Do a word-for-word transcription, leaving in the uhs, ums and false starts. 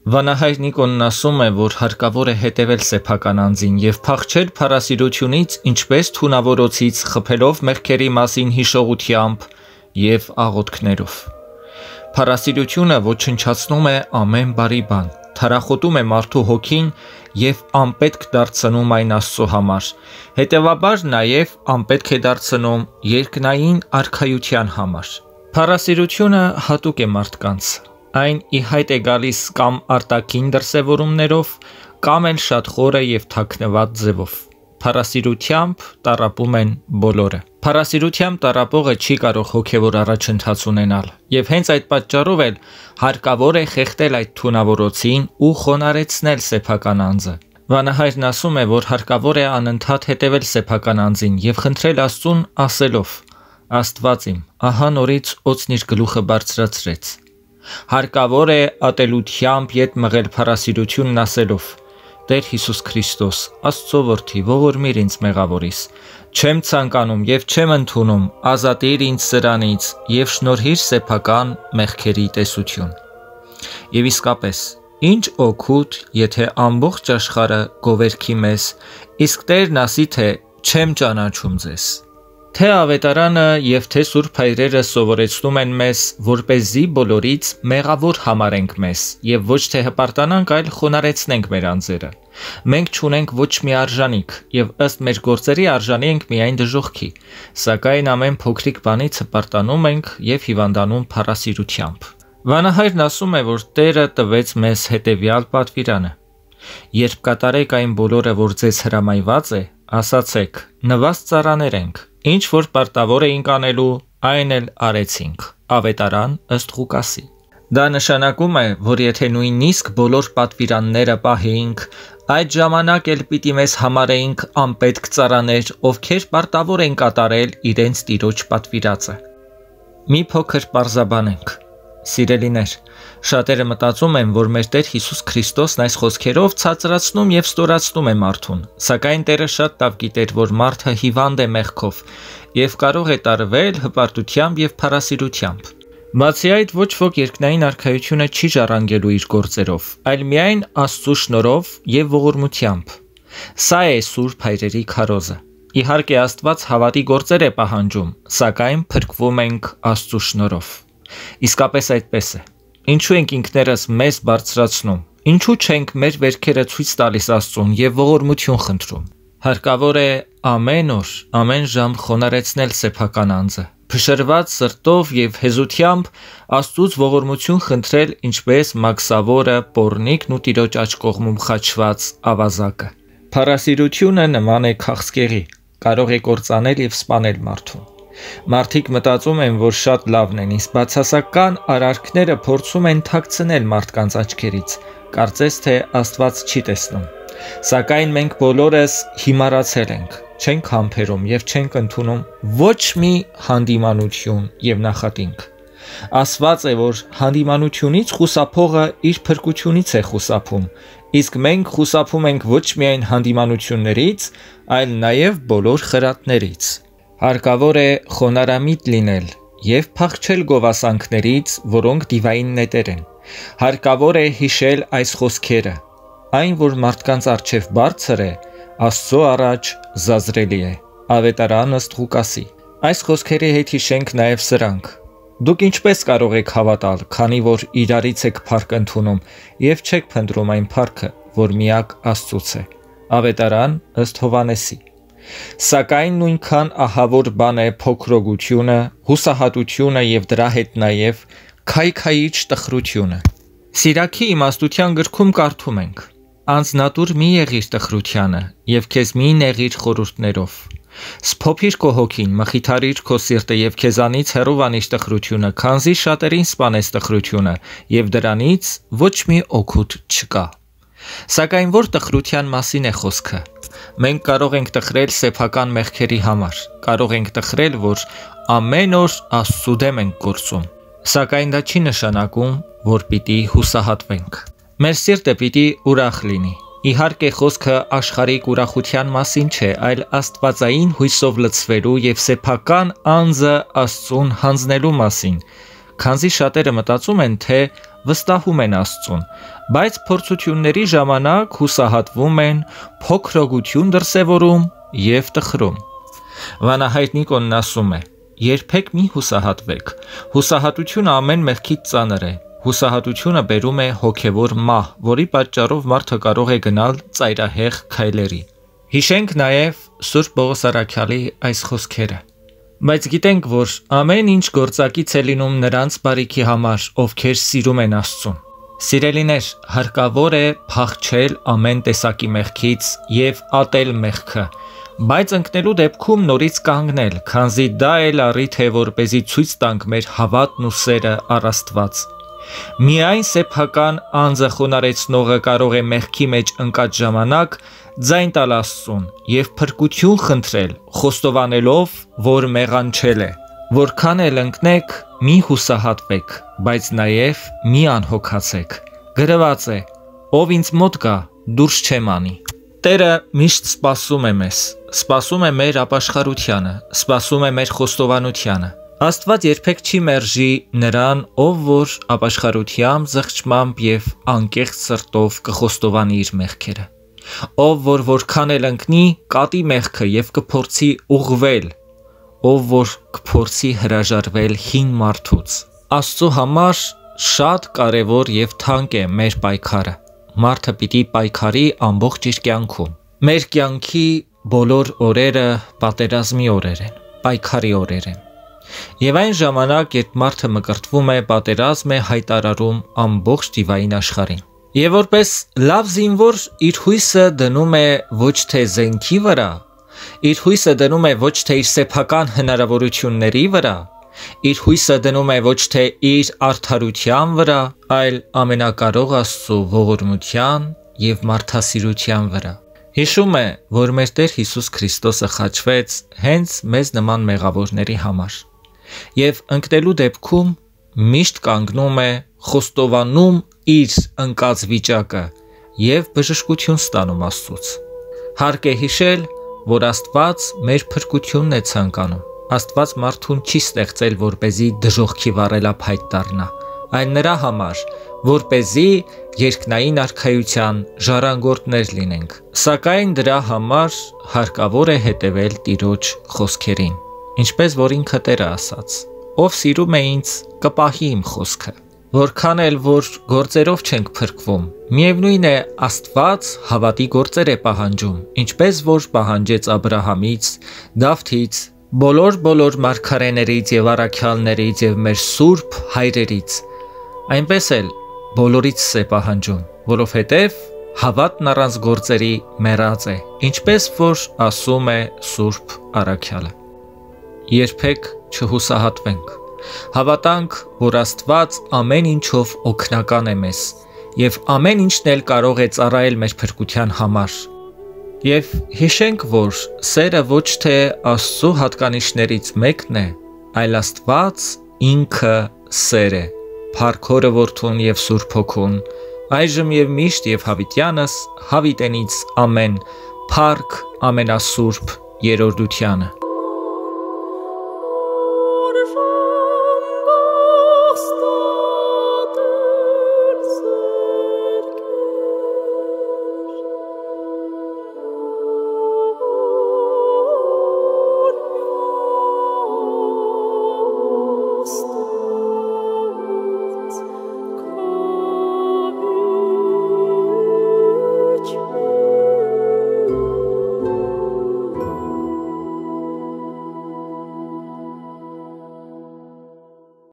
Վանահայր Նիկոնն ասում է, որ հարկավոր է հետևել սեփական անձին եւ փախչել փառասիրությունից, ինչպես թունավորոցից, խփելով մեղքերի մասին հիշողությամբ եւ աղոթքներով։ Փառասիրությունը ոչնչացնում է ամեն բարի բան, թարախոտում է մարդու հոգին եւ անպետք դարձնում այն Աստծո համար, հետեւաբար նաեւ անպետք է դարձնում երկնային արքայության համար։ Փառասիրությունը հատուկ է մարդկանց։ Այն ի հայտ է գալիս կամ արտաքին դրսևորումներով, կամ էլ շատ խորը եւ թաքնված ձևով։ Փառասիրությամբ տառապում են բոլորը։ Փառասիրությամբ տառապողը չի կարող հոգեվոր առաջընթաց ունենալ, եւ հենց այդ պատճառով էլ հարկավոր է խեղդել այդ թունավորոցին ու խոնարեցնել սեփական անձը։ Վանահայրն ասում է, որ հարկավոր է անընդհատ հետևել սեփական անձին եւ խնդրել Աստծուն ասելով. Աստված իմ, ահա նորից օծն իր գլուխը բարձրացրեց։ Հարկավոր է ատելությամբ ետ մղել փառասիրությունն ասելով. Տեր Հիսուս Քրիստոս, Աստծո որդի, ողորմիր ինձ մեղավորիս, չեմ ցանկանում եւ չեմ ընդունում, ազատիր ինձ սրանից եւ շնորհիր սեփական մեղքերի տեսություն։ Եվ իսկապես, ինչ օգուտ, եթե ամբողջ աշխարհը գովերքի մեզ, իսկ Տերն ասի թե չեմ ճանաչում ձեզ։ Թե ավետարանը եւ թե Սուրբ Հայրերը սովորեցնում են մեզ, որպեսզի բոլորից մեղավոր համարենք մեզ եւ ոչ թե հպարտանանք, այլ խոնարեցնենք մեր անձերը։ Մենք չունենք ոչ մի արժանիք եւ ըստ մեր գործերի արժանի ենք միայն դժոխքի, սակայն ամեն փոքրիկ բանից հպարտանում ենք եւ հիվանդանում փառասիրությամբ։ Վանահայրն ասում է, որ Տերը տվեց մեզ հետեւյալ պատվիրանը. Երբ կատարեք այն բոլորը, որ ձեզ հրամայված է, ասացեք. նվաստ ծառաներ ենք, ինչ որ պարտավոր էինք անելու, այն էլ արեցինք։ Ավետարան ըստ Ղուկասի։ Դա նշանակում է, որ եթե նույնիսկ բոլոր պատվիրանները պահեինք, այդ ժամանակ էլ պիտի մեզ համարեինք անպետք ծառաներ, ովքեր պարտավոր են կատարել իրենց տիրոջ պատվիրածը։ Մի փոքր պարզաբանենք։ Սիրելիներ, շատերը մտածում են, որ մեր Տեր Հիսուս Քրիստոսն այս խոսքերով ցածրացնում եւ ստորացնում է մարդուն, սակայն Տերը շատ լավ գիտեր, որ մարդը հիվանդ է մեղքով եւ կարող է տարվել հպարտությամբ եւ փառասիրությամբ։ Բացի այդ, ոչ ոք երկնային արքայությունը չի ժառանգելու իր գործերով, այլ միայն Աստծո շնորհով եւ ողորմությամբ։ Սա է Սուրբ Հայրերի քարոզը։ Իհարկե Աստված հավատի գործեր է պահանջում, սակայն փրկվում ենք Աստծո շնորհով։ Իսկապես այդպես է։ Ինչու ենք ինքներս մեզ բարձրացնում, ինչու չենք մեր վերքերը ցույց տալիս Աստծուն եւ ողորմություն խնդրում։ Հարկավոր է ամեն օր, ամեն ժամ խոնարեցնել սեփական անձը, փշրված սրտով եւ հեզությամբ Աստծուց ողորմություն խնդրել, ինչպես մաքսավորը պոռնիկն ու տիրոջ աջ կողմում խաչված ավազակը։ Փառասիրությունը նման է քաղցկեղի, կարող է կործանել եւ սպանել մարդուն։ Մարդիկ մտածում են, որ շատ լավն են, իսկ բացասական արարքները փորձում են թաքցնել մարդկանց աչքերից, կարծես թե Աստված չի տեսնում։ Սակայն մենք բոլորս հիմարացել ենք, չենք համբերում եւ չենք ընդունում ոչ մի հանդիմանություն եւ նախատինք։ Ասված է, որ հանդիմանությունից խուսափողը իր փրկությունից է խուսափում, իսկ մենք խուսափում ենք ոչ միայն հանդիմանություններից, այլ նաեւ բոլոր խրատներից։ Հարկավոր է խոնարամիտ լինել եւ փախչել գովասանքներից, որոնք դիվային նետեր են։ Հարկավոր է հիշել այս խոսքերը. այն, որ մարդկանց առջև բարձր է, Աստծո առաջ զազրելի է։ Ավետարան ըստ Ղուկասի։ Այս խոսքերի հետ հիշենք նաեւ սրանք. Դուք ինչպես կարող եք հավատալ, քանի որ իրարից եք փառք ընդունում եւ չեք փնտրում այն փառքը, որ միակ Աստծուց է։ Ավետարան ըստ Հովհաննեսի։ Սակայն նույնքան ահավոր բան է փոքրոգությունը, հուսահատությունը եւ դրա հետ նաեւ քայքայիչ տխրությունը։ Սիրակի իմաստության գրքում կարդում ենք. Անձնատուր մի եղիր տխրությանը եւ քեզ մի նեղիր խորհուրդներով։ Սփոփիր քո հոգին, մխիթարիր քո սիրտը եւ քեզանից հեռուվանիշ տխրությունը, քանզի շատերին սպանես տխրությունը եւ դրանից ոչ մի օգուտ չկա։ Սակայն որ տխրության մասին է խոսքը։ Մենք կարող ենք տխրել սեփական մեղքերի համար, կարող ենք տխրել, որ ամեն օր Աստծո դեմ ենք գործում, սակայն դա չի նշանակում, որ պիտի հուսահատվենք։ Մեր սիրտը պիտի ուրախ լինի։ Իհարկե խոսքը աշխարհիկ ուրախության մասին չէ, այլ աստվածային հույսով լցվելու եւ սեփական անձը Աստծուն հանձնելու մասին, քանզի շատերը մտածում են, թե վստահում են Աստծուն, բայց փորձությունների ժամանակ հուսահատվում են, փոքրոգություն դրսևորում և տխրում։ Վանահայր Նիկոնն ասում է. երբեք մի հուսահատվեք, հուսահատությունը ամեն մեղքից ծանր է, հուսահատությունը բերում է հոգևոր մահ, որի պատճառով մարդը կարող է գնալ ծայրահեղ քայլերի։ Հիշենք նաև Սուրբ Պողոս առաքյալի այս խոսքերը. բայց գիտենք, որ ամեն ինչ գործակից է լինում նրանց բարիքի համար, ովքեր սիրում են Աստծուն։ Սիրելիներ, հարկավոր է փախչել ամեն տեսակի մեղքից և ատել մեղքը, բայց ընկնելու դեպքում նորից կանգնել, քանզի դա էլ առիթ է, որպեսզի ցույց տանք մեր հավատն ու սերը առ Աստված։ Միայն սեփական անձը խոնարհեցնողը կարող է մեղքի մեջ ընկած ժամանակ ձայն տալ Աստծուն և փրկություն խնդրել, խոստովանելով, որ մեղանչել է։ Որքան էլ ընկնեք, մի հուսահատվեք, բայց նաև մի անհոգացեք։ Գրված է. ով ինձ մոտ գա, դուրս չեմ անի։ Տերը միշտ սպասում է մեզ, սպասում է մեր ապաշխարությանը, սպասում է մեր խոստովանությանը։ Աստված երբեք չի մերժի նրան, ով որ ապաշխարությամբ, զղջմամբ և անկեղծ սրտով կխոստովանի իր մեղքերը։ Ով որ որքան էլ ընկնի, կատի մեղքը և կփորձի ուղղվել, ով որ կփորձի հրաժարվել հին մարդուց։ Աստծո համար շատ կարևոր և թանկ է մեր պայքարը։ Մարդը պիտի պայքարի ամբողջ իր կյանքում։ Մեր կյանքի բոլոր օրերը պատերազմի օրեր են, պայքարի օրեր են։ Եվ այն ժամանակ, երբ մարդը մկրտվում է, պատերազմ է հայտարարում ամբողջ դիվային աշխարհին։ Եվ որպես լավ զինվոր իր հույսը դնում է ոչ թե զենքի վրա, իր հույսը դնում է ոչ թե իր սեփական հնարավորությունների վրա, իր հույսը դնում է ոչ թե իր արդարության վրա, այլ ամենակարող Աստծո ողորմության և մարդասիրության վրա։ Հիշում է, որ մեր Տեր Հիսուս Քրիստոսը խաչվեց հենց մեզ նման մեղավորների համար։ Եվ ընկնելու դեպքում միշտ կանգնում է, խոստովանում իր ընկած վիճակը և բժշկություն ստանում Աստծուց։ Հարկ է հիշել, որ Աստված մեր փրկությունն է ցանկանում։ Աստված մարդուն չի ստեղծել, որպեսզի դժոխքի վառելափայտ դառնա, այլ նրա համար, որպեսզի երկնային արքայության ժառանգորդներ լինենք։ Սակայն դրա համար հարկավոր է հետևել Տիրոջ խոսքերին, ինչպես որ ինքը Տերը ասաց. ով սիրում է ինձ, կպահի իմ խոսքը։ Որքան էլ որ գործերով չենք փրկվում, միևնույն է Աստված հավատի գործեր է պահանջում, ինչպես որ պահանջեց Աբրահամից, Դավթից, բոլոր բոլոր մարգարեներից և առաքյալներից և մեր սուրբ հայրերից, այնպես էլ բոլորից է պահանջում, որովհետև հավատն առանց գործերի մեռած է, ինչպես որ ասում է Սուրբ առաքյալը։ Երբեք չհուսահատվենք։ Հավատանք, որ Աստված ամեն ինչով օգնական է մեզ և ամեն ինչն էլ կարող է ծառայել մեր փրկության համար։ Եվ հիշենք, որ սերը ոչ թե Աստծո հատկանիշներից մեկն է, այլ Աստված ինքը սեր է, Փառք Հորը, Որդուն և Սուրբ Հոգուն, այժմ և միշտ և հավիտյանս հավիտենից ամեն, փառք ամենասուրբ երրորդությանը։